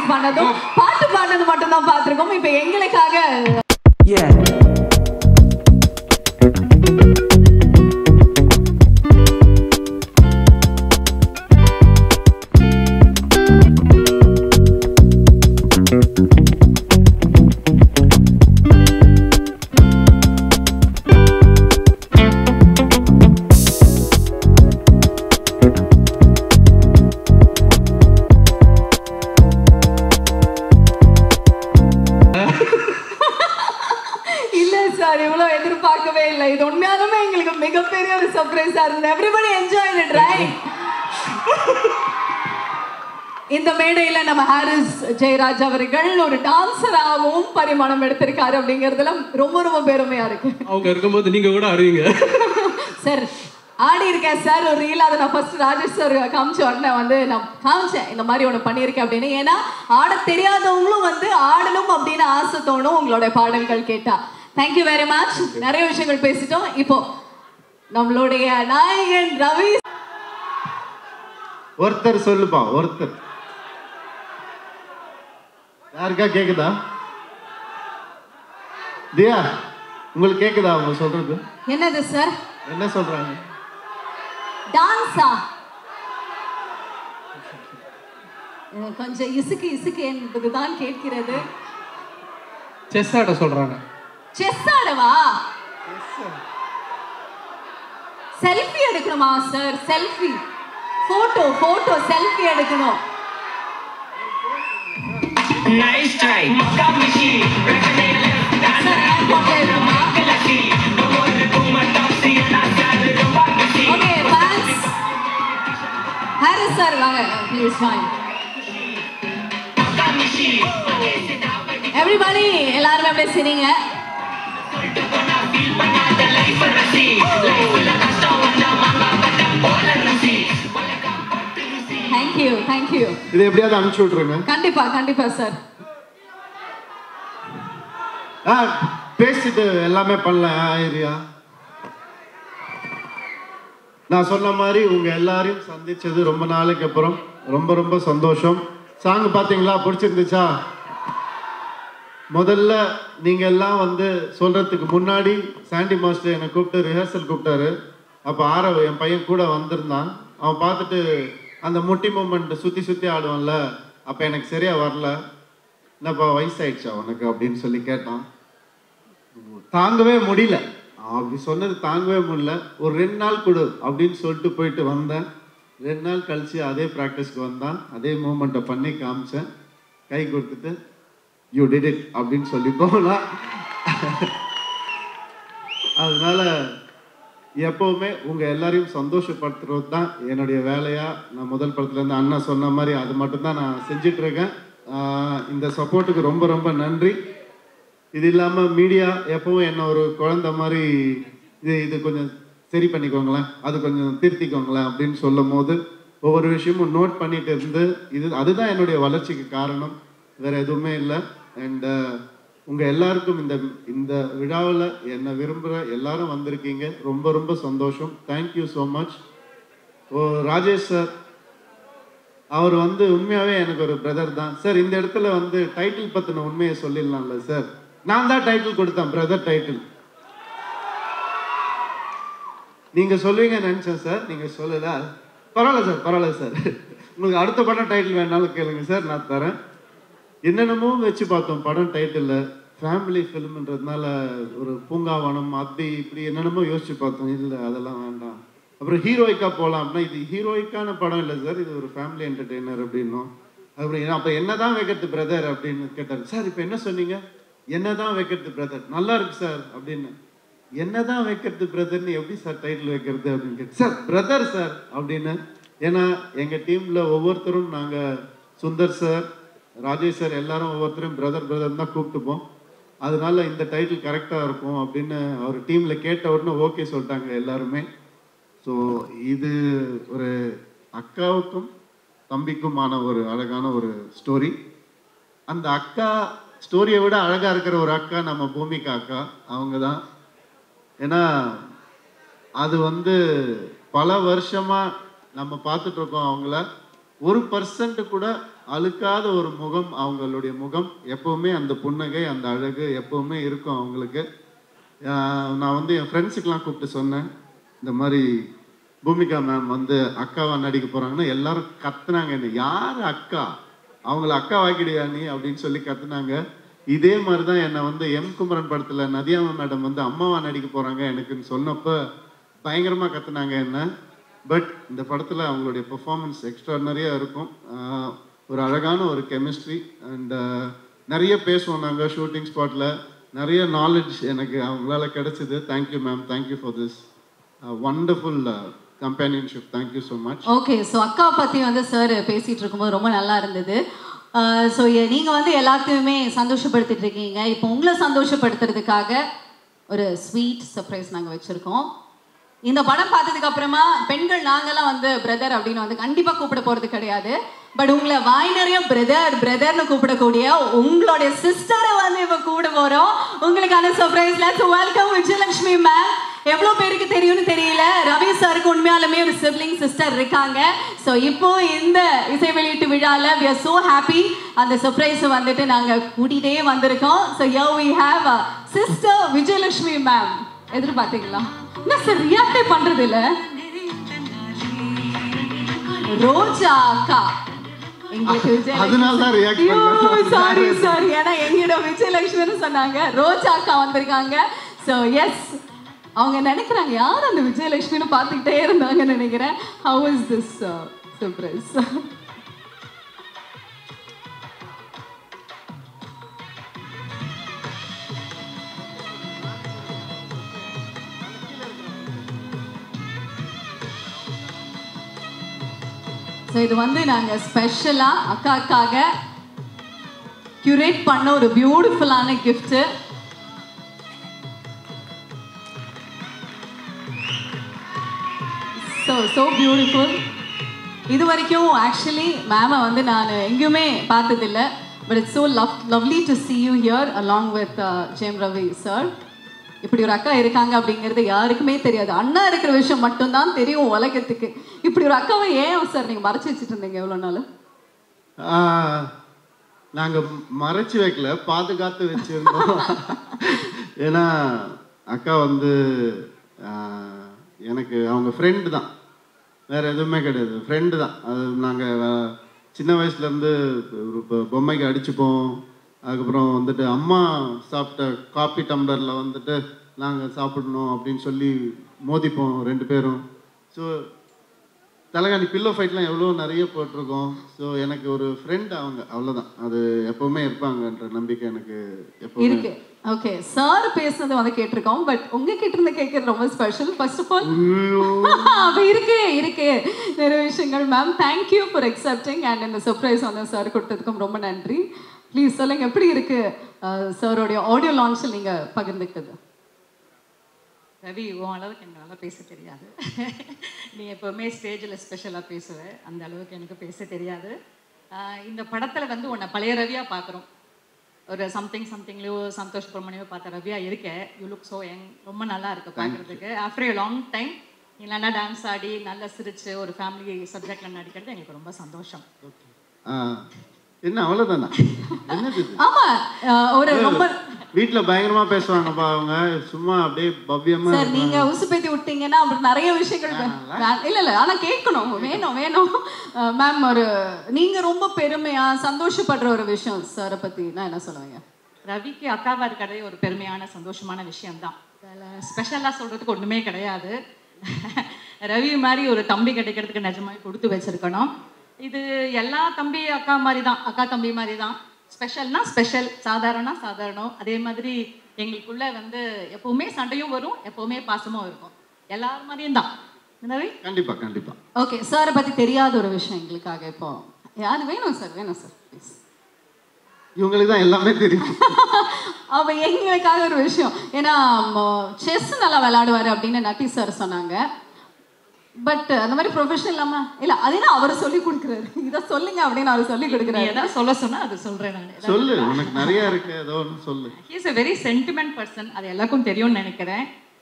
பண்ணதும் பாட்டு பாடுறது மட்டும் தான் பார்த்திருக்கோம். இப்போ எங்களுக்காக இவ்வளவு எதிர்பார்க்கவே இல்லை. இது உண்மையாலுமே எங்களுக்கு மிகப்பெரிய ஒரு சர்ப்ரைஸா இருந்தது. Everybody enjoy it right. இந்த மேடையில நம்ம ஹாரிஸ் ஜெயராஜ் அவர்கள் ஒரு டான்சராகவும் பரிமாணம் எடுத்திருக்காரு அப்படிங்கிறதுல ரொம்ப ரொம்ப பெருமையா இருக்கு. அவங்க இருக்கும்போது நீங்க கூட ஆடுவீங்க சார். ஆடி இருக்கேன் சார் ஒரு ரீல். அதை நான் ஃபர்ஸ்ட் ராஜேஷ் சார் காமிச்ச உடனே வந்து நான் காமிச்சேன் இந்த மாதிரி ஒன்று பண்ணியிருக்கேன் அப்படின்னு. ஏன்னா ஆட தெரியாதவங்களும் வந்து ஆடணும் அப்படின்னு ஆசை தோணும் உங்களுடைய பாடல்கள் கேட்டா. Thank you very much. நிறைய விஷயங்கள் பேசிட்டோம். இப்போ நம்மளுடைய நாயகன் ரவி ஒருத்தர் சொல்லுப்பா. ஒருத்தர் யாருக்கா கேக்குதா? தியா உங்களுக்கு கேக்குதா அவங்க சொல்றது? என்னது சார்? என்ன சொல்றாங்க? டான்ஸா? கொஞ்சம் இசுக்கு இசுக்கு என்பதுதான் கேட்கிறது. செஸ் ஆட சொல்றாங்க. செஸ் ஆடவா? செல்ஃபி எடுக்கணுமா சார்? செல்ஃபி போட்டோ செல்ஃபி எடுக்கணும். நைஸ் ட்ரை மக்கா மிஷி ஓகே ஃபேன்ஸ் ஹாரிஸ் சார் வாங்க ப்ளீஸ் ஃபைன். எவ்ரிபடி எல்லாரும் அப்படியே சிரிங்க. தேங்க்யூ. இது எப்படியாவது அனுப்பிச்சு விட்டுருங்க. கண்டிப்பா சார். பேசிட்டு எல்லாமே பண்ணலாம். ஐரியா நான் சொன்ன மாதிரி உங்க எல்லாரையும் சந்திச்சது ரொம்ப நாளைக்கு அப்புறம் ரொம்ப ரொம்ப சந்தோஷம். சாங் பாத்தீங்களா? பிடிச்சிருந்துச்சா? முதல்ல நீங்க எல்லாம் வந்து சொல்றதுக்கு முன்னாடி சாண்டி மாஸ்டர் என்னை கூப்பிட்டு ரிஹர்சல் கூப்பிட்டாரு. அப்போ ஆரவ் என் பையன் கூட வந்திருந்தான். அவன் பார்த்துட்டு அந்த முட்டி மூமெண்ட் சுற்றி ஆடுவான்ல, அப்போ எனக்கு சரியா வரல. என்னப்பா வயசாயிடுச்சா உனக்கு அப்படின்னு சொல்லி கேட்டான். தாங்கவே முடியல. அப்படி சொன்னது தாங்கவே முடியல. ஒரு 2 நாள் கொடு அப்படின்னு சொல்லிட்டு போயிட்டு வந்தேன். 2 நாள் கழிச்சு அதே ப்ராக்டிஸ்க்கு வந்தான். அதே மூமெண்ட்டை பண்ணி காமிச்சேன். கை கொடுத்துட்டு யூ டிட் இட் அப்படின்னு சொல்லி போகலாம். அதனால எப்போவுமே உங்கள் எல்லாரையும் சந்தோஷப்படுத்துறது தான் என்னுடைய வேலையாக நான் முதல் படத்துலேருந்து அண்ணா சொன்ன மாதிரி அது மட்டும்தான் நான் செஞ்சிட்ருக்கேன். இந்த சப்போர்ட்டுக்கு ரொம்ப ரொம்ப நன்றி. இது இல்லாமல் மீடியா எப்போவும் என்ன ஒரு குழந்தை மாதிரி இது கொஞ்சம் சரி பண்ணிக்கோங்களேன், அது கொஞ்சம் திருத்திக்கோங்களேன் அப்படின்னு சொல்லும் போது ஒவ்வொரு விஷயமும் நோட் பண்ணிட்டு இருந்து அதுதான் என்னுடைய வளர்ச்சிக்கு காரணம், வேறு எதுவுமே இல்லை. அண்ட் உங்கள் எல்லாருக்கும் இந்த விழாவில் என்னை விரும்புகிற எல்லாரும் வந்திருக்கீங்க. ரொம்ப ரொம்ப சந்தோஷம். Thank you so much. Rajesh sir அவர் வந்து உண்மையாகவே எனக்கு ஒரு பிரதர் தான் சார். இந்த இடத்துல வந்து டைட்டில் பற்றின உண்மையை சொல்லிடலாம்ல சார்? நான் தான் டைட்டில் கொடுத்தேன், பிரதர் டைட்டில். நீங்கள் சொல்லுவீங்க நினச்சேன் சார், நீங்கள் சொல்லலை. பரவாயில்ல சார். உங்களுக்கு அடுத்த படம் டைட்டில் வேணாலும் கேளுங்க சார், நான் தரேன். என்னென்னமோ வச்சு பார்த்தோம் படம் டைட்டிலில். ஃபேமிலி ஃபிலிம்ன்றதுனால ஒரு பூங்காவனம் அப்படி இப்படி என்னென்னமோ யோசிச்சு பார்த்தோம். இல்லை அதெல்லாம் வேண்டாம். அப்புறம் ஹீரோயிக்காக போகலாம் அப்படின்னா இது ஹீரோயிக்கான படம் இல்லை சார், இது ஒரு ஃபேமிலி என்டர்டெய்னர் அப்படின்னும். அப்புறம் அப்போ என்ன தான் வைக்கிறது பிரதர் அப்படின்னு கேட்டார். சார் இப்போ என்ன சொன்னீங்க? என்ன தான் வைக்கிறது பிரதர்? நல்லா இருக்கு சார் அப்படின்னு. என்ன தான் வைக்கிறது பிரதர்னு எப்படி சார் டைட்டில் வைக்கிறது அப்படின்னு கேட்டு சார் பிரதர் சார் அப்படின்னு. ஏன்னா எங்கள் டீமில் ஒவ்வொருத்தரும் நாங்கள் சுந்தர் சார், ராஜேஷ் சார் எல்லாரும் ஒவ்வொருத்தரும் பிரதர் தான் கூப்பிட்டுப்போம். அதனால இந்த டைட்டில் கரெக்டாக இருக்கும் அப்படின்னு அவர் டீமில் கேட்ட உடனே ஓகே சொல்லிட்டாங்க எல்லாருமே. ஸோ இது ஒரு அக்காவுக்கும் தம்பிக்குமான ஒரு அழகான ஒரு ஸ்டோரி. அந்த அக்கா ஸ்டோரியை விட அழகாக இருக்கிற ஒரு அக்கா நம்ம பூமிகா அக்கா, அவங்க தான். ஏன்னா அது வந்து பல வருஷமாக நம்ம பார்த்துட்ருக்கோம். அவங்கள 1% கூட அழுக்காத ஒரு முகம் அவங்களுடைய முகம். எப்பவுமே அந்த புன்னகை, அந்த அழகு எப்பவுமே இருக்கும் அவங்களுக்கு. நான் வந்து என் ஃப்ரெண்ட்ஸுக்கெலாம் கூப்பிட்டு சொன்னேன், இந்த மாதிரி பூமிகா மேம் வந்து அக்காவா நடிக்க போகிறாங்கன்னா எல்லாரும் கத்துனாங்க. என்ன யார் அக்கா, அவங்கள அக்கா வாக்கிடுயா நீ அப்படின்னு சொல்லி கத்துனாங்க. இதே மாதிரி தான் என்னை வந்து எம் குமரன் படத்தில் நதியாமா மேடம் வந்து அம்மாவா நடிக்க போகிறாங்க எனக்குன்னு சொன்னப்போ பயங்கரமாக கத்துனாங்க என்ன. பட் இந்த படத்தில் அவங்களுடைய பெர்ஃபார்மன்ஸ் எக்ஸ்ட்ராடனரியாக இருக்கும். ஒரு அழகான ஒரு கெமிஸ்ட்ரி அண்ட் நிறைய பேசுவோம் நாங்கள் ஷூட்டிங் ஸ்பாட்டில். நிறைய நாலேஜ் எனக்கு அவங்களால கிடைச்சிது. Thank you ma'am, thank you for this wonderful companionship. Thank you so much. Okay, so அக்கா பற்றி வந்து சார் பேசிகிட்டு இருக்கும்போது ரொம்ப நல்லா இருந்தது. ஸோ நீங்கள் வந்து எல்லாத்தையுமே சந்தோஷப்படுத்திட்டு இருக்கீங்க. இப்போ உங்களை சந்தோஷப்படுத்துறதுக்காக ஒரு ஸ்வீட் சர்ப்ரைஸ் நாங்கள் வச்சுருக்கோம். இந்த படம் பார்த்ததுக்கு அப்புறமா பெண்கள் நாங்கெல்லாம் வந்து பிரதர் அப்படின்னு வந்து கண்டிப்பாக கூப்பிட போகிறது கிடையாது. பட் உங்களை வாய் நிறைய பிரதர்னு கூப்பிடக்கூடிய உங்களுடைய சிஸ்டரை வந்து இப்போ கூப்பிட போகிறோம். உங்களுக்கான surprise. Let's welcome Vijayalakshmi ma'am. எவ்வளோ பேருக்கு தெரியும்னு தெரியல, ரவி சாருக்கு உண்மையாலுமே ஒரு சிப்ளிங் சிஸ்டர் இருக்காங்க. ஸோ இப்போ இந்த இசை வெளியீட்டு விழாவில் we are so happy அந்த சர்ப்ரைஸை வந்துட்டு நாங்கள் கூட்டிகிட்டே வந்திருக்கோம். So here we have sister Vijayalakshmi ma'am. எதிர்பார்த்தீங்களா? என்ன சார் ரியாக்டே பண்றது இல்ல? ரோஜா அக்கா சாரி ஏன்னா எங்கிட்ட விஜயலட்சுமின்னு சொன்னாங்க, ரோஜா அக்கா வந்திருக்காங்க. ஸோ எஸ், அவங்க நினைக்கிறாங்க யார் அந்த விஜயலட்சுமின்னு பார்த்துக்கிட்டே இருந்தாங்கன்னு நினைக்கிறேன். How is this surprise? So இது வந்து நாங்கள் ஸ்பெஷலாக அக்காக்காக க்யூரேட் பண்ண ஒரு பியூட்டிஃபுல்லான கிஃப்ட்டு. So beautiful. இது வரைக்கும் ஆக்சுவலி மேமை வந்து நான் எங்கேயுமே பார்த்ததில்லை. But it's so lovely to see you here along with Jayam Ravi sir. இப்படி ஒரு அக்கா இருக்காங்க அப்படிங்கிறது யாருக்குமே தெரியாது. அண்ணா இருக்கிற விஷயம் மட்டும்தான் தெரியும் உலகத்துக்கு. இப்படி ஒரு அக்காவை ஏன் சார் நீங்கள் மறைச்சி வச்சுட்டு இருந்தீங்க எவ்வளோ நாள்? நாங்கள் மறைச்சி வைக்கல, பாதுகாத்து வச்சுருந்தோம். ஏன்னா அக்கா வந்து எனக்கு அவங்க ஃப்ரெண்டு தான், வேறு எதுவுமே கிடையாது, ஃப்ரெண்டு தான். அது நாங்கள் சின்ன வயசுலேருந்து ஒரு பொம்மைக்கு அடிச்சுப்போம். அதுக்கப்புறம் வந்துட்டு அம்மா சாப்பிட்ட காப்பி டம்ளரில் வந்துட்டு நாங்கள் சாப்பிடணும் அப்படின்னு சொல்லி மோதிப்போம் ரெண்டு பேரும். ஸோ தலைகாணி பில்லோ ஃபைட்லாம் எவ்வளோ நிறைய போட்டிருக்கோம். ஸோ எனக்கு ஒரு ஃப்ரெண்ட் அவங்க, அவ்வளோதான். அது எப்போவுமே இருப்பாங்கன்ற நம்பிக்கை எனக்கு எப்போவுமே இருக்கு. ஓகே, சார் பேசுனது வந்து கேட்டிருக்கோம். பட் உங்ககிட்ட இருந்து கேட்கறது ரொம்ப ஸ்பெஷல். ஃபர்ஸ்ட் ஆஃப் ஆல் அப்போ இருக்கு நிறைய விஷயங்கள். Ma'am thank you for accepting and இந்த சர்ப்ரைஸ் வந்து சார் கொடுத்ததுக்கும் ரொம்ப நன்றி. ப்ளீஸ் சொல்லுங்க, எப்படி இருக்கு சாரோடைய ஆடியோ லான்ச்சில் நீங்கள் பகிர்ந்துக்கிட்டது? ரவி, உன் அளவுக்கு எனக்கு நல்லா பேச தெரியாது. நீ எப்போவுமே ஸ்டேஜில் ஸ்பெஷலாக பேசுவேன், அந்த அளவுக்கு எனக்கு பேச தெரியாது. இந்த படத்தில் வந்து உன்னை பழைய ரவியாக பார்க்குறோம். ஒரு சம்திங்லேயோ சந்தோஷ் பிரமணியோ பார்த்த ரவியாக இருக்க. You look so young. ரொம்ப நல்லா இருக்கு பார்க்குறதுக்கு. ஆஃப்டர் எ லாங் டைம் நீ நல்லா டான்ஸ் ஆடி நல்லா சிரிச்சு ஒரு ஃபேமிலி சப்ஜெக்டில் நடிக்கிறது எங்களுக்கு ரொம்ப சந்தோஷம். என்ன அவ்வளோதானா? ஆமா, ஒரு ரொம்ப வீட்ல பயங்கரமா பேசுவாங்கப்பா அவங்க, சும்மா அப்படியே பவ்யமா. சார் நீங்க உசுப்பேத்தி விட்டீங்கன்னா அப்புறம் நிறைய விஷயங்கள் இல்ல ஆனா கேட்கணும், வேணும் மேம். ஒரு நீங்க ரொம்ப பெருமையா சந்தோஷப்படுற ஒரு விஷயம் சாரை பத்தி நான் என்ன சொல்லுவீங்க? ரவிக்கு அக்காவா இருக்கிறதே ஒரு பெருமையான சந்தோஷமான விஷயம்தான். ஸ்பெஷலாக சொல்றதுக்கு ஒன்றுமே கிடையாது. ரவி மாதிரி ஒரு தம்பி கிடைக்கிறதுக்கு நிஜமாக கொடுத்து வச்சிருக்கணும். இது எல்லா தம்பி அக்கா மாதிரி தான், அக்கா தம்பி மாதிரி தான். ஸ்பெஷல்னா ஸ்பெஷல், சாதாரண சாதாரணம். அதே மாதிரி எங்களுக்குள்ள வந்து எப்பவுமே சண்டையும் வரும், எப்பவுமே பாசமும் இருக்கும். எல்லாரும் மாதிரியும் தான். கண்டிப்பா கண்டிப்பா. ஓகே, சாரை பத்தி தெரியாத ஒரு விஷயம் எங்களுக்காக இப்போ யாரு வேணும் சார்? ப்ளீஸ். இவங்களுக்கு தான் எல்லாமே தெரியும். அப்ப எங்களுக்காக ஒரு விஷயம், ஏன்னா செஸ் நல்லா விளையாடுவாரு அப்படின்னு நட்டி சார் சொன்னாங்க. பட் அந்த மாதிரி ப்ரொஃபஷனல் இல்லாம இல்ல, அதே அவர் சொல்லி கொடுக்குறாரு. இதை சொல்லுங்க அப்படின்னு அவர் சொல்லி கொடுக்குறாரு. ஏதாவது சொல்ல சொன்னா அது சொல்றேன் நான். சொல்லு, உனக்கு நிறைய இருக்கு, ஏதோ ஒன்று சொல்லு. He is a very sentiment person. அது எல்லாருக்கும் தெரியும்னு நினைக்கிறேன்.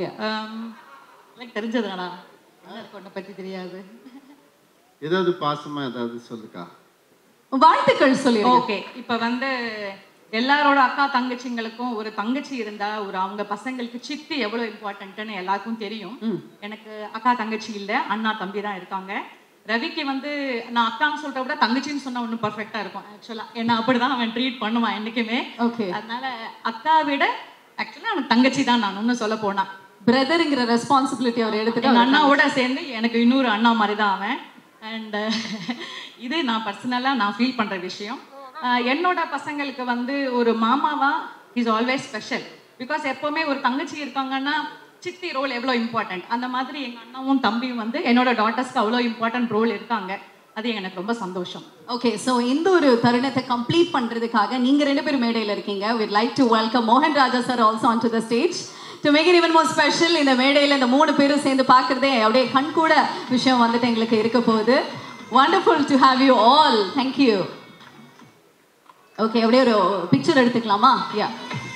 எனக்கு தெரிஞ்சதுடா, உன்னை பத்தி தெரியாது. ஏதாவது பாசமா ஏதாவது சொல்லுக்கா. வாழ்த்துக்கள் சொல்லிடுங்க. ஓகே, இப்போ வந்து எல்லாரோட அக்கா தங்கச்சிங்களுக்கும் ஒரு தங்கச்சி இருந்தா ஒரு அவங்க பசங்களுக்கு சித்தி எவ்வளவு இம்பார்ட்டன்ட்னு எல்லாருக்கும் தெரியும். எனக்கு அக்கா தங்கச்சி இல்ல, அண்ணா தம்பி தான் இருக்காங்க. ரவிக்கு வந்து நான் அக்கான்னு சொல்ற விட தங்கச்சின்னு சொன்னா ஒன்னும் பர்ஃபெக்டா இருக்கும் ஆக்சுவலா. என்ன அப்படிதான் அவன் ட்ரீட் பண்ணுவான் என்னைக்குமே. ஓகே, அதனால அக்கா விட ஆக்சுவலா அவன் தங்கச்சி தான். நான் ஒன்னும் சொல்ல போனா பிரதர்ங்கிற ரெஸ்பான்சிபிலிட்டி அவர் எடுத்துட்டு எங்க அண்ணாவோட சேர்ந்து எனக்கு இன்னொரு அண்ணா மாதிரி தான் அவன். அண்ட் இது நான் பர்சனலா நான் ஃபீல் பண்ற விஷயம். என்னோட பசங்களுக்கு வந்து ஒரு மாமாவா இஸ் ஆல்வேஸ் ஸ்பெஷல். பிகாஸ் எப்பவுமே ஒரு தங்கச்சி இருக்காங்கன்னா சித்தி ரோல் எவ்வளோ இம்பார்ட்டன்ட், அந்த மாதிரி எங்க அண்ணாவும் தம்பியும் வந்து என்னோட டாட்டர்ஸ்க்கு அவ்வளோ இம்பார்ட்டன்ட் ரோல் இருக்காங்க. அது எனக்கு ரொம்ப சந்தோஷம். ஓகே, ஸோ இந்த ஒரு தருணத்தை கம்ப்ளீட் பண்றதுக்காக நீங்க 2 பேரும் மேடையில் இருக்கீங்க. we'd like to welcome மோகன் Raja sir also onto the stage to make it even more special. இந்த மேடையில் இந்த 3 பேரும் சேர்ந்து பார்க்கறதே அப்படியே கண் கூட விஷயம் வந்துட்டு எங்களுக்கு இருக்க போகுது. wonderful to have you all. thank you. Okay, அப்படியே ஒரு பிக்சர் எடுத்துக்கலாமா? Yeah,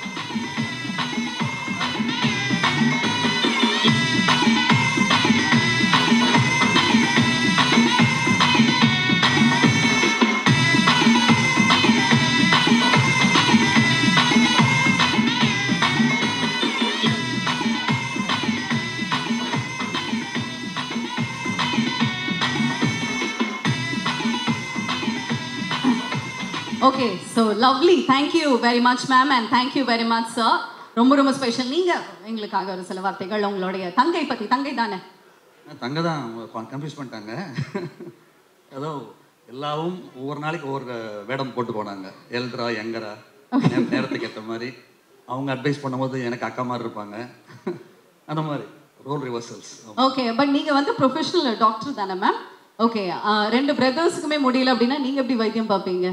okay, so lovely. Thank you very much ma'am and thank you very much sir. ரொம்ப ரொம்ப ஸ்பெஷல். நீங்கள் எங்களுக்காக ஒரு சில வார்த்தைகள் உங்களுடைய தங்கை பற்றி. தங்கை தானே? தங்கை தான் கன்ஃபியூஸ் பண்ணிட்டாங்க. ஏதோ எல்லாவும் ஒவ்வொரு நாளைக்கு ஒவ்வொரு வேடம் போட்டு போனாங்க. எல்டரா யங்கரா நேரத்துக்கு ஏற்ற மாதிரி அவங்க அட்வைஸ் பண்ணும்போது எனக்கு அக்கா மாதிரி இருப்பாங்க. அந்த மாதிரி ரோல் ரிவர்சல்ஸ். ஓகே, பட் நீங்கள் வந்து ப்ரொஃபஷனல் டாக்டர் தானே மேம்? ஓகே, 2 பிரதர்ஸுக்குமே முடியல அப்படின்னா நீங்கள் எப்படி வைத்தியம் பார்ப்பீங்க?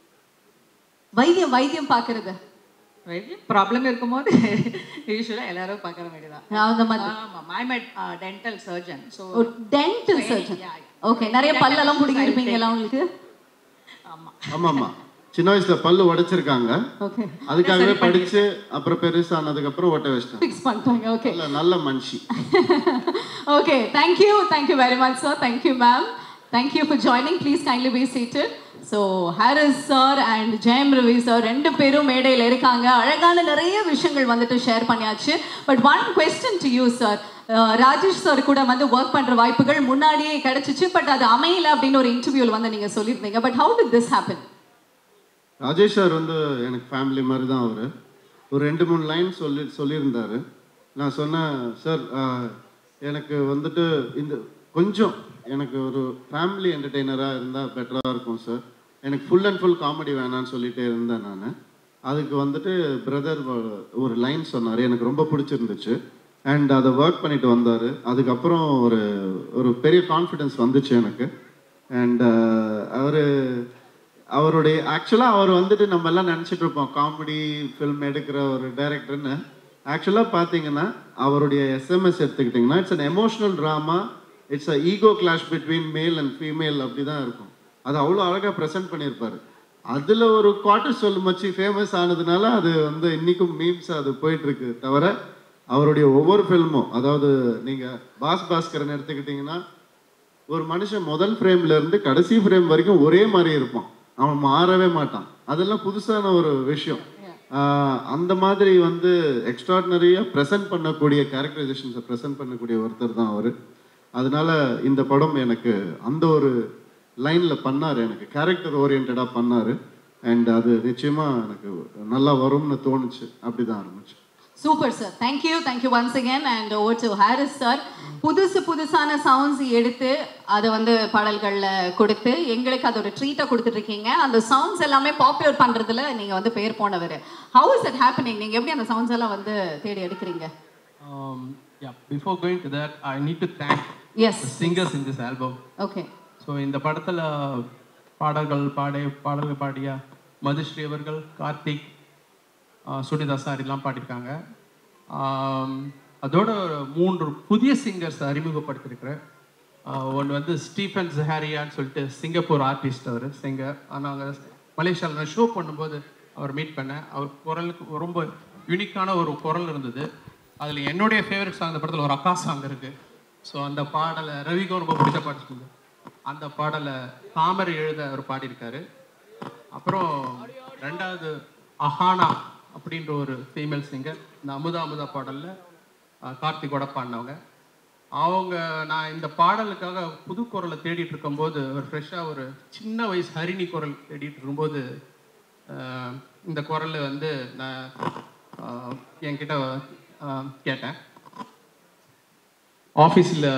வைத்தியம் பார்க்கறது ப்ராப்ளம் இருக்கும்போது யூஸ்வலா எல்லாரும் பார்க்கற வேண்டியதான். அந்த மாதிரி. ஆமா, my dental surgeon. So dental surgeon. Okay, நிறைய பல்லெல்லாம் பிடிங்கி இருப்பீங்களா உங்களுக்கு? ஆமா ஆமாம்மா, சின்ன வயசுல பல்லு உடைச்சிருக்காங்க. ஓகே, அதுக்காகவே படிச்சு அப்புறம் பெருசானதுக்கு அப்புறம் ஓட்ட வச்சிட்டாங்க. ஃபிக்ஸ் பண்ணிட்டாங்க. ஓகே, நல்ல மனுஷி. Okay, thank you very much sir. thank you ma'am. thank you for joining. please kindly be seated. So Harris sir and Jayam Ravi sir 2 பேரும் மேடையில் இருக்காங்க. அழகான நிறைய விஷயங்கள் வந்துட்டு ஷேர் பண்ணியாச்சு. But one question to you sir. Rajesh sir கூட வந்து ஒர்க் பண்ணுற வாய்ப்புகள் முன்னாடியே கிடைச்சிச்சு, பட் அது அமையல அப்படின்னு ஒரு இன்டர்வியூவில் வந்து நீங்கள் சொல்லியிருந்தீங்க. But how did this happen? Rajesh sir வந்து எனக்கு ஃபேமிலி மாதிரி தான். அவர் ஒரு 2-3 லைன் சொல்லியிருந்தார். நான் சொன்னேன், சார் எனக்கு வந்துட்டு இந்த கொஞ்சம் எனக்கு ஒரு ஃபேமிலி என்டர்டெய்னராக இருந்தால் பெட்டராக இருக்கும் சார். எனக்கு ஃபுல் அண்ட் ஃபுல் காமெடி வேணான்னு சொல்லிகிட்டே இருந்தேன் நான். அதுக்கு வந்துட்டு பிரதர் ஒரு லைன் சொன்னார், எனக்கு ரொம்ப பிடிச்சிருந்துச்சு. அண்ட் அதை ஒர்க் பண்ணிட்டு வந்தார். அதுக்கப்புறம் ஒரு பெரிய கான்ஃபிடென்ஸ் வந்துச்சு எனக்கு. அண்ட் அவருடைய ஆக்சுவலாக அவர் வந்துட்டு நம்ம எல்லாம் நினச்சிட்டு இருப்போம் காமெடி ஃபில்ம் எடுக்கிற ஒரு டைரக்டர்னு. ஆக்சுவலாக பார்த்தீங்கன்னா அவருடைய எஸ்எம்எஸ் எடுத்துக்கிட்டிங்கன்னா it's an emotional drama. It's a ego clash between male and female. அப்படி தான் இருக்கும். அது அவ்வளோ அழகாக ப்ரெசென்ட் பண்ணியிருப்பார். அதில் ஒரு குவார்டர் சொல் மச்சி ஃபேமஸ் ஆனதுனால அது வந்து இன்றைக்கும் மீம்ஸ் அது போயிட்டுருக்கு. தவிர அவருடைய ஒவ்வொரு ஃபில்மும், அதாவது நீங்கள் பாஸ்கரன் எடுத்துக்கிட்டிங்கன்னா ஒரு மனுஷன் முதல் ஃப்ரேம்லேருந்து கடைசி ஃப்ரேம் வரைக்கும் ஒரே மாதிரி இருப்பான். அவன் மாறவே மாட்டான். அதெல்லாம் புதுசான ஒரு விஷயம். அந்த மாதிரி வந்து எக்ஸ்ட்ராடினரியாக ப்ரெசென்ட் பண்ணக்கூடிய கேரக்டரைசேஷன்ஸை ப்ரெசென்ட் பண்ணக்கூடிய ஒருத்தர் தான் அவர். அதனால இந்த படம் எனக்கு அந்த ஒரு லைனில் பண்ணார், எனக்கு கேரக்டர் ஓரியன்டாக பண்ணார். அண்ட் அது நிச்சயமாக எனக்கு நல்லா வரும்னு தோணுச்சு. அப்படி தான் ஆரம்பிச்சு. Super sir. Thank you once again. And over to Harris sir. புதுசான சவுண்ட்ஸ் எடுத்து அதை வந்து பாடல்களில் கொடுத்து எங்களுக்கு அது ஒரு ட்ரீட்டை கொடுத்துட்ருக்கீங்க. அந்த சவுண்ட்ஸ் எல்லாமே பாப்புலர் பண்ணுறதுல நீங்கள் வந்து பேர் போனவர். How is it happening? நீங்கள் எப்படி அந்த சவுண்ட்ஸ் எல்லாம் வந்து தேடி எடுக்கிறீங்க? Yeah, before going to that, I need to thank the singers in this album. Okay. So இந்த படத்துல பாடல்கள் பாடிய மதுஸ்ரீ அவர்கள், கார்த்திக், சுனிதா சார் எல்லாம் பாடியிருக்காங்க. அதோட 3 புதிய சிங்கர்ஸ் அறிமுகப்படுத்திருக்கிறேன். ஒன்று வந்து ஸ்டீஃபன் ஜஹாரியான்னு சொல்லிட்டு சிங்கப்பூர் ஆர்டிஸ்ட். அவர் சிங்கர். நாங்கள் மலேசியாவில் ஷோ பண்ணும்போது அவர் மீட் பண்ணேன். அவர் குரலுக்கு ரொம்ப யூனிக்கான ஒரு குரல் இருந்தது. அதில் என்னுடைய ஃபேவரட் சாங் அந்த படத்தில் ஒரு அக்கா சாங் இருக்குது. ஸோ அந்த பாடலை ரவிக்கும் ரொம்ப பிடிச்ச பாட்டு. அந்த பாடலை தாமரை எழுத அவர் பாடியிருக்காரு. அப்புறம் ரெண்டாவது அஹானா அப்படின்ற ஒரு ஃபீமேல் சிங்கர், இந்த அமுதா அமுதா பாடலில் கார்த்திகோட பாடினவங்க. அவங்க நான் இந்த பாடலுக்காக புது குரலை தேடிட்டு இருக்கும்போது ஒரு ஃப்ரெஷ்ஷாக ஒரு சின்ன வயசு ஹரிணி குரல் தேடிட்டு இருக்கும்போது இந்த குரல் வந்து நான் என்கிட்ட கேட்டேன். ஆஃபீஸில்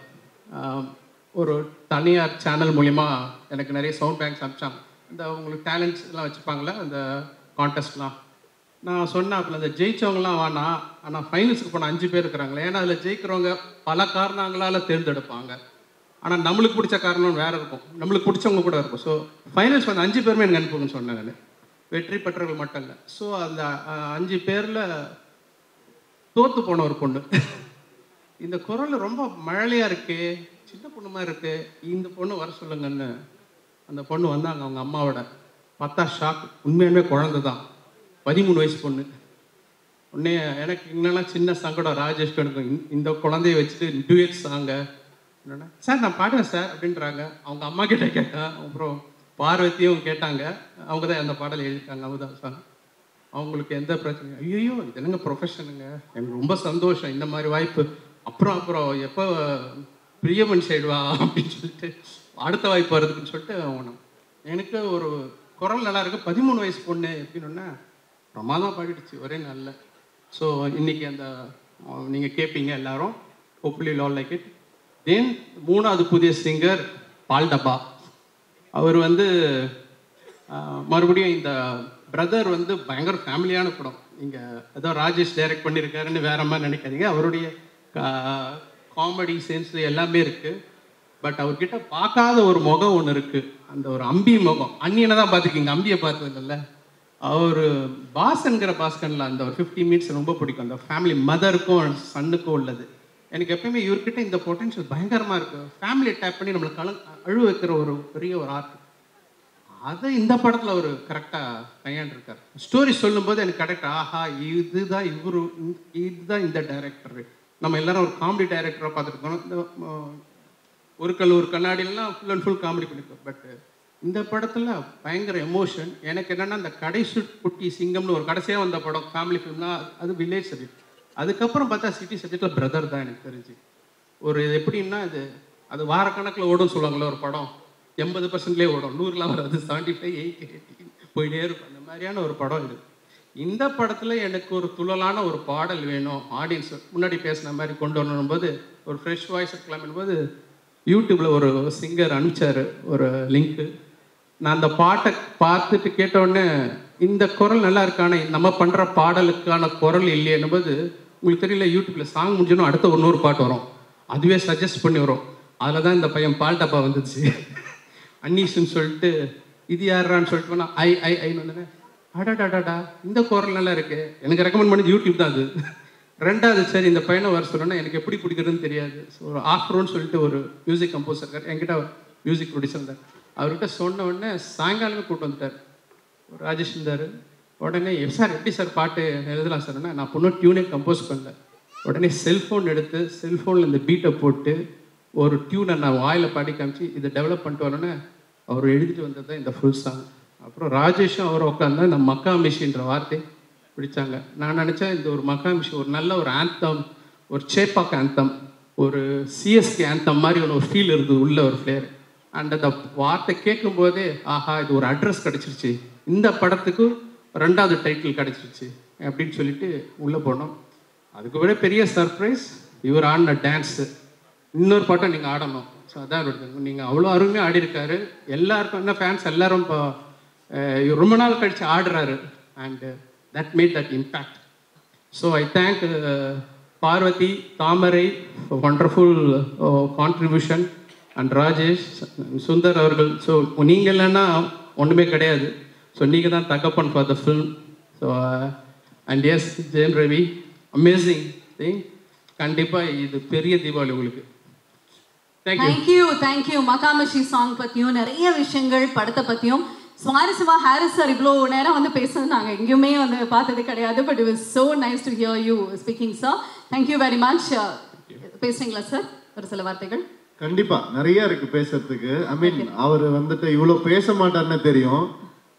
ஒரு தனியார் சேனல் மூலிமா எனக்கு நிறைய சவுண்ட் பேங்க்ஸ் அனுப்பிச்சாங்க. இந்த உங்களுக்கு டேலண்ட்ஸ் எல்லாம் வச்சுப்பாங்களே அந்த கான்டெஸ்ட்லாம். நான் சொன்னேன் அப்போ அந்த ஜெயிச்சவங்களாம் வேணாம், ஆனால் ஃபைனல்ஸுக்கு போன 5 பேர் இருக்கிறாங்களே, ஏன்னா அதில் ஜெயிக்கிறவங்க பல காரணங்களால் தேர்ந்தெடுப்பாங்க. ஆனால் நம்மளுக்கு பிடிச்ச காரணம் வேறு இருக்கும், நம்மளுக்கு பிடிச்சவங்க கூட இருக்கும். ஸோ ஃபைனல்ஸ் வந்து 5 பேருமே எனக்கு அனுப்புங்கன்னு சொன்னேன் நான், வெற்றி பெற்றவர்கள் மட்டும் இல்லை. ஸோ அந்த 5 பேரில் தோற்று போன ஒரு பொண்ணு, இந்த குரல் ரொம்ப மழலையாக இருக்கு, சின்ன பொண்ணுமா இருக்கு, இந்த பொண்ணு வர சொல்லுங்கன்னு அந்த பொண்ணு வந்தாங்க. அவங்க அம்மாவோட பார்த்தா ஷாக், உண்மையுமே குழந்தை தான், 13 வயசு பொண்ணு. உடனே எனக்கு இன்னெல்லாம் சின்ன சங்கடம், ராஜேஷ்க்கு எனக்கு இந்த குழந்தைய வச்சுட்டு டூயட் சாங்க என்னன்னா, சார் நான் பாடுவேன் சார் அப்படின்றாங்க. அவங்க அம்மா கிட்ட கேட்டேன், அப்புறம் பார்வதியும் கேட்டாங்க, அவங்க தான் அந்த பாடல் எழுதிட்டாங்க அமுதா சாங். அவங்களுக்கு எந்த பிரச்சனையும், ஐயோ இது என்னங்க ப்ரொஃபஷனுங்க, எனக்கு ரொம்ப சந்தோஷம் இந்த மாதிரி வாய்ப்பு. அப்புறம் எப்போ பிரியமன் சைடுவா அப்படின்னு சொல்லிட்டு அடுத்த வாய்ப்பு வருதுன்னு சொல்லிட்டு எனக்கு ஒரு குரல் நல்லா இருக்கு, 13 வயசு பொண்ணு எப்படின்னா பிரமாதம் பாடிடுச்சு ஒரே நல்ல. ஸோ இன்னைக்கு அந்த நீங்கள் கேட்பீங்க எல்லாரும், hopefully all like it. Then 3வது புதிய சிங்கர் பால்டபா. அவர் வந்து மறுபடியும் இந்த பிரதர் வந்து பயங்கர ஃபேமிலியான படம், நீங்கள் ஏதோ ராஜேஷ் டைரக்ட் பண்ணியிருக்காருன்னு வேற மாதிரி நினைக்காதீங்க. அவருடைய காமெடி சென்ஸ் எல்லாமே இருக்குது. பட் அவர்கிட்ட பார்க்காத ஒரு முகம் ஒன்று இருக்குது, அந்த ஒரு அம்பி முகம். அந்நியனை தான் பார்த்துருக்கீங்க, அம்பியை பார்த்தது இல்லை. அவர் பாஸ்கன்கிற பாஸ்கனில் அந்த ஒரு 50 மினிட்ஸ் ரொம்ப பிடிக்கும், அந்த ஃபேமிலி மதருக்கும் சன்னுக்கும் உள்ளது. எனக்கு எப்பயுமே இவர்கிட்ட இந்த பொட்டன்ஷியல் பயங்கரமாக இருக்குது. ஃபேமிலியை டேப் பண்ணி நம்மளை அழுவ வைக்கிற ஒரு பெரிய ஒரு ஆர்ட், அதை இந்த படத்தில் அவர் கரெக்டாக கையாண்டிருக்கார். ஸ்டோரி சொல்லும்போது எனக்கு கரெக்டாக ஆஹா இதுதான் இதுதான் இந்த டைரக்டர். நம்ம எல்லாரும் ஒரு காமெடி டைரக்டராக பார்த்துருக்கோம், இந்த ஒரு கண்ணாடியெல்லாம் ஃபுல் அண்ட் ஃபுல் காமெடி பண்ணியிருக்கோம். பட் இந்த படத்தில் பயங்கர எமோஷன். எனக்கு என்னென்னா இந்த கடைசி குட்டி சிங்கம்னு ஒரு கடைசியாக வந்த படம் ஃபேமிலி ஃபிலிம்னா அது வில்லேஜ் சப்ஜெக்ட். அதுக்கப்புறம் பார்த்தா சிட்டி சப்ஜெக்டில் பிரதர் தான் எனக்கு தெரிஞ்சு. ஒரு எப்படின்னா அது வாரக்கணக்கில் ஓடும்னு சொல்லுவாங்களே, ஒரு படம் 80%லேயே ஓடும், 100லாம் வராது, 75, 80 போயிட்டே இருக்கும். அந்த மாதிரியான ஒரு படம் இது. இந்த படத்தில் எனக்கு ஒரு துள்ளலான ஒரு பாடல் வேணும், ஆடியன்ஸ் முன்னாடி பேசின மாதிரி கொண்டு வரணும்போது ஒரு ஃப்ரெஷ் வாய்ஸ் இருக்கலாம்னும் போது யூடியூப்பில் ஒரு சிங்கர் அனுப்பிச்சார் ஒரு லிங்க்கு. நான் அந்த பாட்டை பார்த்துட்டு கேட்டவுடனே இந்த குரல் நல்லா இருக்கானே, நம்ம பண்ணுற பாடலுக்கான குரல் இல்லையேன்னும் போது உங்களுக்கு தெரியல, யூடியூப்பில் சாங் முடிஞ்சோன்னா அடுத்த இன்னொரு பாட்டு வரும், அதுவே சஜஸ்ட் பண்ணி வரும். அதில் தான் இந்த பையன் பால்டப்பா வந்துச்சு. அன்னீஷுன்னு சொல்லிட்டு இது யாரான்னு சொல்லிட்டு போனால் ஐன்னு வந்தேன், அடாடாடாடா இந்த குரல் நல்லா இருக்கு, எனக்கு ரெக்கமெண்ட் பண்ணி யூடியூப் தான் அது. ரெண்டாவது சரி இந்த பையனை வர சொல்லணும்னா எனக்கு எப்படி பிடிக்கிறதுன்னு தெரியாது. ஸோ ஒரு ஆஃப்ரோன்னு சொல்லிட்டு ஒரு மியூசிக் கம்போசர் இருக்கார், என்கிட்ட மியூசிக் ப்ரொடியூசர் இருந்தார். அவர்கிட்ட சொன்ன உடனே சாயங்காலமே கூப்பிட்டு வந்துட்டார், ஒரு ராஜேஷ் இருந்தார். உடனே சார் எப்படி சார் பாட்டு எழுதலாம் சார்னா, நான் பொண்ணும் டியூனே கம்போஸ் பண்ணல. உடனே செல்ஃபோன் எடுத்து செல்ஃபோனில் இந்த பீட்டை போட்டு ஒரு டியூனை நான் வாயில் பாடி காமிச்சு இதை டெவலப் பண்ணிட்டு வரணுன்னு அவர் எழுதிட்டு வந்தது தான் இந்த ஃபுல் சாங். அப்புறம் ராஜேஷும் அவர் உட்காந்தா இந்த மக்கா மிஷின்ற வார்த்தை பிடிச்சாங்க. நான் நினச்சேன் இந்த ஒரு மக்கா மிஷின் ஒரு நல்ல ஒரு ஆந்தம், ஒரு சேப்பாக் ஆந்தம், ஒரு சிஎஸ்கே ஆந்தம் மாதிரி ஒரு ஃபீல் இருந்தது, உள்ள ஒரு ஃப்ளேர். அண்ட் அந்த வார்த்தை கேட்கும்போதே ஆஹா இது ஒரு அட்ரஸ் கிடச்சிருச்சு, இந்த படத்துக்கு 2வது டைட்டில் கிடச்சிருச்சு அப்படின்னு சொல்லிட்டு உள்ளே போனோம். அதுக்கு விட பெரிய சர்ப்ரைஸ் இவர் ஆடின டான்ஸு. இன்னொரு பாட்டை நீங்கள் ஆடணும். ஸோ அதான் நீங்கள் அவ்வளோ அருமையாக ஆடிருக்காரு. எல்லாருக்கும் என்ன ஃபேன்ஸ் எல்லாரும் இப்போ ரொம்ப நாள் கழித்து ஆடுறாரு. And that made that impact. So I thank Parvati, Thamarai for wonderful contribution, and Rajesh, Sundar அவர்கள். ஸோ நீங்கள் இல்லைன்னா ஒன்றுமே கிடையாது. ஸோ நீங்கள் தான் தகப்பன் for the film. So and as Jayam Ravi, amazing thing. கண்டிப்பாக இது பெரிய தீபாவளி உங்களுக்கு. தேங்க்யூ. மகாமிஷி சாங் பற்றியும் நிறைய விஷயங்கள், படத்தை பற்றியும் சுவாரஸ்யமா ஹாரிஸ் சார் இவ்வளோ நேரம் வந்து பேசுறது நாங்கள் எங்கேயுமே வந்து பார்த்தது கிடையாது. But it was so nice to hear you speaking sir. Thank you very much. பேசுறீங்களா சார் ஒரு சில வார்த்தைகள்? கண்டிப்பா நிறைய இருக்கு பேசுறதுக்கு. ஐ மீன் அவர் வந்துட்டு இவ்வளோ பேச மாட்டார்னு தெரியும்,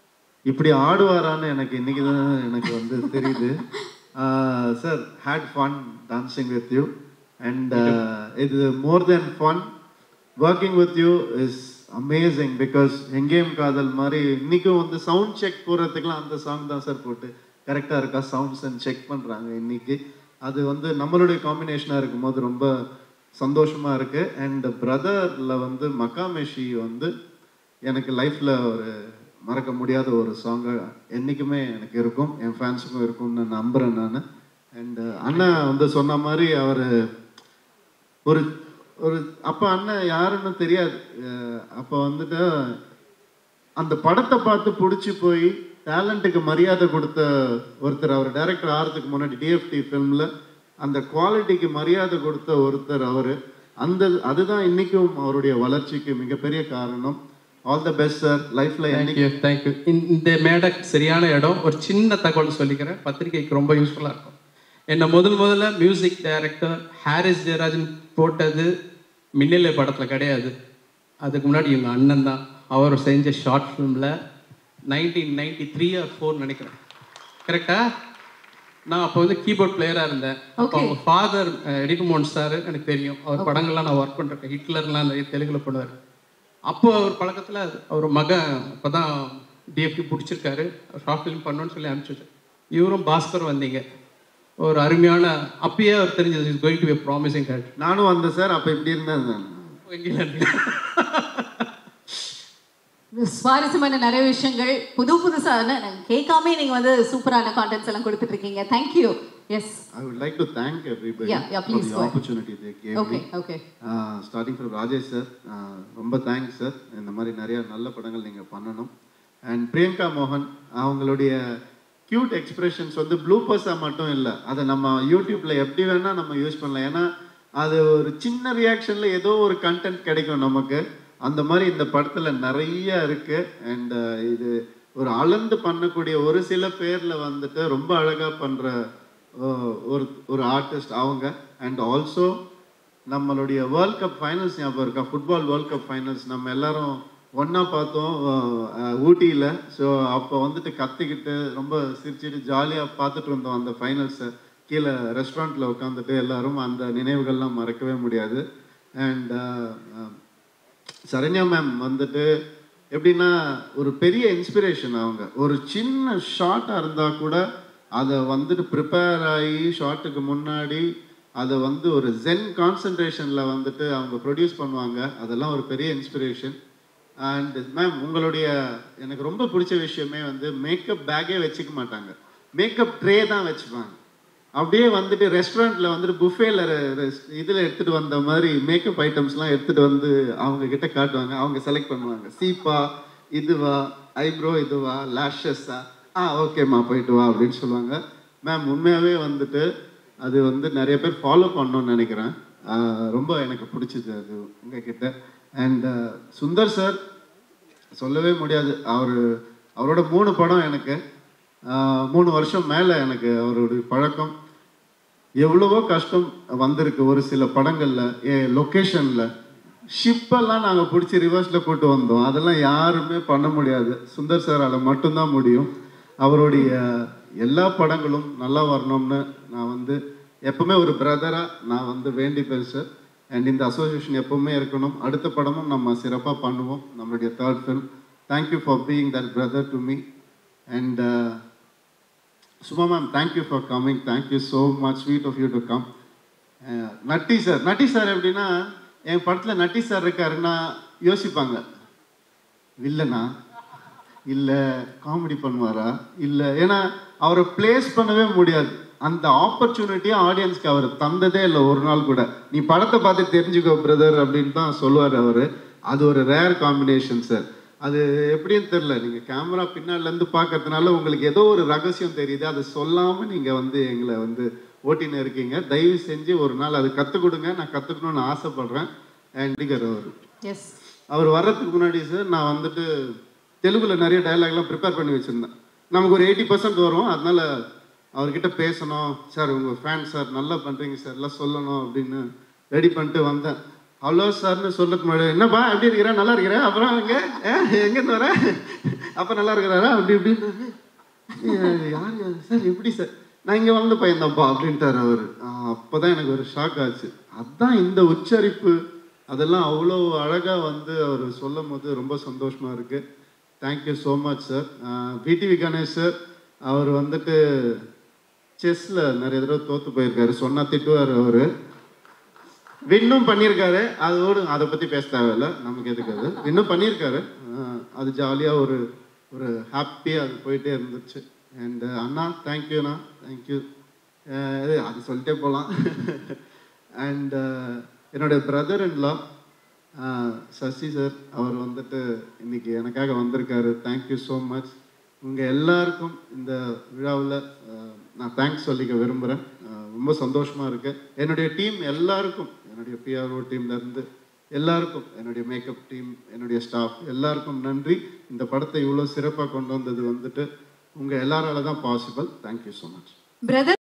இப்படி ஆடுவாரான்னு எனக்கு இன்னைக்கு தான் எனக்கு வந்து தெரியுது. Sir had fun dancing with you and இது more then fun working with you is amazing because எங்கேயும் காதல் மாதிரி இன்றைக்கும் வந்து சவுண்ட் செக் போடுறதுக்குலாம் அந்த சாங் தான் சார் போட்டு கரெக்டாக இருக்கா சவுண்ட்ஸ் அண்ட் செக் பண்ணுறாங்க இன்னைக்கு. அது வந்து நம்மளுடைய காம்பினேஷனாக இருக்கும்போது ரொம்ப சந்தோஷமாக இருக்குது. அண்ட் பிரதரில் வந்து மக்காமேஷி வந்து எனக்கு லைஃப்பில் ஒரு மறக்க முடியாத ஒரு சாங்காக என்றைக்குமே எனக்கு இருக்கும், என் ஃபேன்ஸுக்கும் இருக்கும்னு நான் நம்புகிறேன் நான். அண்ட் அண்ணன் வந்து சொன்ன மாதிரி அவர் ஒரு ஒரு அப்போ அண்ணன் யாருன்னு தெரியாது. அப்போ வந்துட்டு அந்த படத்தை பார்த்து பிடிச்சி போய் டேலண்ட்டுக்கு மரியாதை கொடுத்த ஒருத்தர், அவர் டைரக்டர் ஆகிறதுக்கு முன்னாடி டிஎஃப்டி ஃபிலிமில் அந்த குவாலிட்டிக்கு மரியாதை கொடுத்த ஒருத்தர் அவர். அதுதான் இன்றைக்கும் அவருடைய வளர்ச்சிக்கு மிகப்பெரிய காரணம். ஆல் த பெஸ்ட் சார் லைஃப்பில். தேங்க்யூ. இந்த மேடை சரியான இடம். ஒரு சின்ன தகவல் சொல்லிக்கிறேன், பத்திரிகைக்கு ரொம்ப யூஸ்ஃபுல்லாக இருக்கும். என்னை முதல்ல மியூசிக் டைரக்டர் ஹாரிஸ் ஜெயராஜன் போட்டது மின்னலை படத்தில் கிடையாது, அதுக்கு முன்னாடி இவங்க அண்ணன் தான். அவர் செஞ்ச ஷார்ட் ஃபிலிமில் 1993 or 4 நினைக்கிறேன், கரெக்டா? நான் அப்போ வந்து கீபோர்ட் பிளேயராக இருந்தேன். அப்போ அவங்க ஃபாதர் எடிகுமோன் சார் எனக்கு தெரியும், அவர் படங்கள்லாம் நான் ஒர்க் பண்ணுறேன். ஹிட்லர்லாம் நிறைய தெலுங்குல பண்ணுவார். அப்போ அவர் பழக்கத்தில் அவர் மகன் அப்போ தான் டிஎஃப்டி பிடிச்சிருக்காரு, ஷார்ட் ஃபிலிம் பண்ணணும்னு சொல்லி அனுப்பிச்சு. இவரும் பாஸ்கர் வந்தீங்க, ஒரு அருமையான அப்பயே அவர் தெரிஞ்சது is going to be promising head. நானும் வந்தேன் சார், அப்போ இப்படி இருந்தேன் நான். சுவாரஸ்யமான நிறைய விஷயங்கள் புதுசான கேட்காமே நீங்க வந்து சூப்பரான கான்டென்ட்ஸ் எல்லாம் கொடுத்துட்டு இருக்கீங்க. Thank you. Yes, I would like to thank everybody please for the opportunity they gave me. Okay. Starting from Rajesh sir, ரொம்ப தேங்க்ஸ் சார். இந்த மாதிரி நிறைய நல்ல படங்கள் நீங்கள் பண்ணணும். அண்ட் பிரியங்கா மோகன் அவங்களுடைய க்யூட் எக்ஸ்பிரஷன்ஸ் வந்து ப்ளூபர்ஸாக மட்டும் இல்லை, அதை நம்ம யூடியூப்பில் எப்படி வேணால் நம்ம யூஸ் பண்ணலாம். ஏன்னா அது ஒரு சின்ன ரியாக்ஷனில் ஏதோ ஒரு கண்டென்ட் கிடைக்கும் நமக்கு. அந்த மாதிரி இந்த படத்தில் நிறைய இருக்குது. அண்ட் இது ஒரு அளந்து பண்ணக்கூடிய ஒரு சில பேரில் வந்துட்டு ரொம்ப அழகாக பண்ணுற ஒரு ஆர்டிஸ்ட் அவங்க. அண்ட் ஆல்சோ நம்மளுடைய வேர்ல்ட் கப் ஃபைனல்ஸ் ஞாபகம் இருக்கா? ஃபுட்பால் வேர்ல்ட் கப் ஃபைனல்ஸ் நம்ம எல்லாரும் ஒன்றா பார்த்தோம் ஊட்டியில். ஸோ அப்போ வந்துட்டு கத்திக்கிட்டு ரொம்ப சிரிச்சுட்டு ஜாலியாக பார்த்துட்டு இருந்தோம் அந்த ஃபைனல்ஸை. கீழே ரெஸ்டாரண்ட்டில் உட்காந்துட்டு எல்லாரும் அந்த நினைவுகள்லாம் மறக்கவே முடியாது. அண்ட் சரண்யா மேம் வந்துட்டு எப்படின்னா ஒரு பெரிய இன்ஸ்பிரேஷன். அவங்க ஒரு சின்ன ஷார்ட்டாக இருந்தால் கூட அதை வந்துட்டு ப்ரிப்பேர் ஆகி ஷார்ட்டுக்கு முன்னாடி அதை வந்து ஒரு ஜென் கான்சன்ட்ரேஷனில் வந்துட்டு அவங்க ப்ரொடியூஸ் பண்ணுவாங்க. அதெல்லாம் ஒரு பெரிய இன்ஸ்பிரேஷன். அண்ட் மேம் உங்களுடைய எனக்கு ரொம்ப பிடிச்ச விஷயமே வந்து மேக்கப் பேக்கே வச்சுக்க மாட்டாங்க, மேக்கப் ட்ரே தான் வச்சுப்பாங்க. அப்படியே வந்துட்டு ரெஸ்டாரண்ட்டில் வந்துட்டு புஃபேல இதில் எடுத்துகிட்டு வந்த மாதிரி மேக்கப் ஐட்டம்ஸ்லாம் எடுத்துகிட்டு வந்து அவங்க கிட்ட காட்டுவாங்க. அவங்க செலக்ட் பண்ணுவாங்க, சீப்பா இதுவா, ஐப்ரோ இதுவா, லேஷஸா, ஓகேம்மா போயிட்டு வா அப்படின்னு சொல்லுவாங்க. மேம் உண்மையாகவே வந்துட்டு அது வந்து நிறைய பேர் ஃபாலோ பண்ணணும்னு நினைக்கிறேன். ரொம்ப எனக்கு பிடிச்சிது அது உங்ககிட்ட. அண்ட் சுந்தர் சார் சொல்லவே முடியாது. அவரோட 3 படம் எனக்கு 3 வருஷம் மேலே எனக்கு அவருடைய பழக்கம். எவ்வளவோ கஷ்டம் வந்திருக்கு ஒரு சில படங்களில். லொக்கேஷனில் ஷிப்பெல்லாம் நாங்கள் பிடிச்சி ரிவர்ஸில் கூட்டு வந்தோம். அதெல்லாம் யாருமே பண்ண முடியாது, சுந்தர் சாரால் மட்டும்தான் முடியும். அவருடைய எல்லா படங்களும் நல்லா வரணும்னு நான் வந்து எப்பவுமே ஒரு பிரதராக நான் வந்து வேண்டிப்பேன் சார். அண்ட் இந்த அசோசியேஷன் எப்பவுமே இருக்கணும். அடுத்த படமும் நம்ம சிறப்பாக பண்ணுவோம், நம்மளுடைய 3rd film. Thank you for being that brother to me. And Suma ma'am, thank you for coming. Thank you so much, sweet of you to come. Natty sir எப்படின்னா என் படத்தில் நட்டி சார் இருக்காருன்னா யோசிப்பாங்க, வில்லனா இல்லை காமெடி பண்ணுவாரா இல்லை, ஏன்னா அவரை பிளேஸ் பண்ணவே முடியாது. அந்த ஆப்பர்ச்சுனிட்டியை ஆடியன்ஸ்க்கு அவர் தந்ததே இல்லை ஒரு நாள் கூட. நீ படத்தை பார்த்து தெரிஞ்சுக்கோ பிரதர் அப்படின்னு தான் சொல்லுவார் அவர். அது ஒரு ரேர் காம்பினேஷன் சார். அது எப்படின்னு தெரில, நீங்கள் கேமரா பின்னாடிலேருந்து பார்க்கறதுனால உங்களுக்கு ஏதோ ஒரு ரகசியம் தெரியுது, அதை சொல்லாமல் நீங்கள் வந்து எங்களை வந்து ஓட்டின்னு இருக்கீங்க. தயவு செஞ்சு ஒரு நாள் அது கற்றுக் கொடுங்க, நான் கற்றுக்கணும்னு ஆசைப்பட்றேன். அண்டிகர் அவர் வர்றதுக்கு முன்னாடி சார் நான் வந்துட்டு தெலுங்குல நிறைய டைலாக்லாம் ப்ரிப்பேர் பண்ணி வச்சுருந்தேன். நமக்கு ஒரு 80% வரும், அதனால அவர்கிட்ட பேசணும். சார் உங்கள் ஃபேன் சார், நல்லா பண்ணுறீங்க சார், எல்லாம் சொல்லணும் அப்படின்னு ரெடி பண்ணிட்டு வந்தேன். ஹலோ சார்னு சொல்றதுக்கு முன்னாடி, என்னப்பா எப்படி இருக்கிறேன், நல்லா இருக்கிறேன், அப்புறம் எங்கேருந்து வரேன், அப்போ நல்லா இருக்கிறாரா அப்படி இப்படின்றது. யார் சார் எப்படி சார் நான் இங்கே வளர்ந்த பையன்தான்ப்பா அப்படின்ட்டார் அவர். அப்போ தான் எனக்கு ஒரு ஷாக் ஆச்சு. அதுதான் இந்த உச்சரிப்பு அதெல்லாம் அவ்வளோ அழகாக வந்து அவர் சொல்லும் போது ரொம்ப சந்தோஷமாக இருக்குது. Thank you so much sir. VTV Ganesh sir அவர் வந்துட்டு செஸ்ஸில் நிறைய தடவை தோற்று போயிருக்காரு, சொன்னால் திட்டுவார் அவர். வின்னும் பண்ணியிருக்காரு, அதோடு அதை பற்றி பேச தேவையில்லை, நமக்கு எதுக்கு அது. வின்னும் பண்ணியிருக்காரு, அது ஜாலியாக ஒரு ஒரு ஹாப்பியாக அது போயிட்டே இருந்துச்சு. அண்ட் அண்ணா தேங்க்யூண்ணா, தேங்க்யூ. அது சொல்லிட்டே போகலாம். அண்ட் என்னுடைய பிரதர் இன்லா சசி சார், அவர் வந்துட்டு இன்னைக்கு எனக்காக வந்திருக்காரு. Thank you so much. உங்கள் எல்லாருக்கும் இந்த விழாவில் நான் தேங்க்ஸ் சொல்லிக்க விரும்புகிறேன். ரொம்ப சந்தோஷமாக இருக்குது. என்னுடைய டீம் எல்லாருக்கும், என்னுடைய பிஆர்ஓ டீம்லேருந்து எல்லாருக்கும், என்னுடைய மேக்கப் டீம், என்னுடைய ஸ்டாஃப் எல்லாருக்கும் நன்றி. இந்த படத்தை இவ்வளோ சிறப்பாக கொண்டு வந்தது வந்துட்டு உங்கள் எல்லாரால தான் possible. Thank you so much. Brother